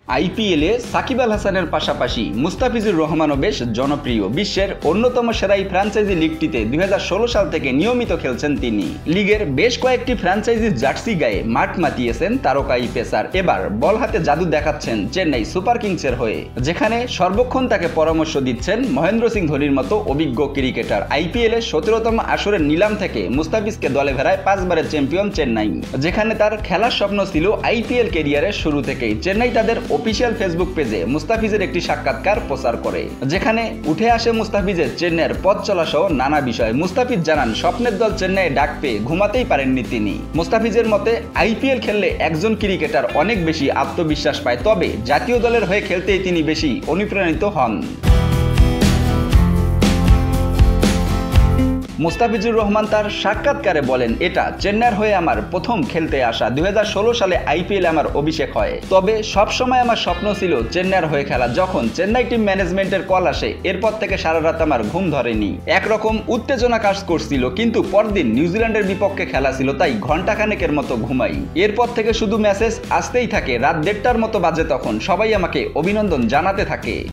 আইপিএলে সাকিব আল হাসানের পাশাপাশি মুস্তাফিজুর রহমানও বেশ জনপ্রিয়। বিশ্বের অন্যতম সেরা এই ফ্র্যাঞ্চাইজি লিগটিতে 2016 সাল থেকে নিয়মিত খেলছেন তিনি। লিগের বেশ কয়েকটি ফ্র্যাঞ্চাইজির জার্সি গায়ে মাঠ মাতিয়েছেন তারকা এই পেসার। এবার বল হাতে জাদু দেখাচ্ছেন চেন্নাই সুপার কিংসের হয়ে, যেখানে সর্বক্ষণ তাকে পরামর্শ দিচ্ছেন মহেন্দ্র সিং ধোনির মতো অভিজ্ঞ ক্রিকেটার। আইপিএলে 17তম আসরের নিলাম থেকে মুস্তাফিজকে দলে ভেড়ায় 5 বারের চ্যাম্পিয়ন চেন্নাই, যেখানে তার খেলার স্বপ্ন ছিল আইপিএল ক্যারিয়ারের শুরু থেকেই। চেন্নাই তাদের অফিসিয়াল ফেসবুক পেজে মুস্তাফিজের একটি সাক্ষাৎকার প্রচার করে, যেখানে উঠে আসে মুস্তাফিজের চেন্নাইয়ের পথ চলা সহ নানা বিষয়। মুস্তাফিজ জানান স্বপ্নের দল চেন্নাইয়ে ডাক পেয়ে ঘুমাতেই পারেননি তিনি। মুস্তাফিজের মতে আইপিএল খেললে একজন ক্রিকেটার অনেক বেশি আত্মবিশ্বাস পায়, তবে জাতীয় দলের হয়ে খেলতেই তিনি বেশি অনুপ্রাণিত হন। মুস্তাফিজুর রহমান তার সাক্ষাৎকারে বলেন, এটা চেন্নাইয়ের হয়ে আমার প্রথম খেলতে আসা। 2016 সালে আইপিএল আমার অভিষেক হয়, তবে সবসময় আমার স্বপ্ন ছিল চেন্নাইয়ের হয়ে খেলা। যখন চেন্নাই টিম ম্যানেজমেন্টের কল আসে, এরপর থেকে সারা রাত আমার ঘুম ধরেনি। একরকম উত্তেজনা কাজ করছিল, কিন্তু পরদিন নিউজিল্যান্ডের বিপক্ষে খেলা ছিল, তাই ঘন্টাখানেকের মতো ঘুমাই। এরপর থেকে শুধু মেসেজ আসতেই থাকে। রাত 1:30টার মতো বাজে, তখন সবাই আমাকে অভিনন্দন জানাতে থাকে।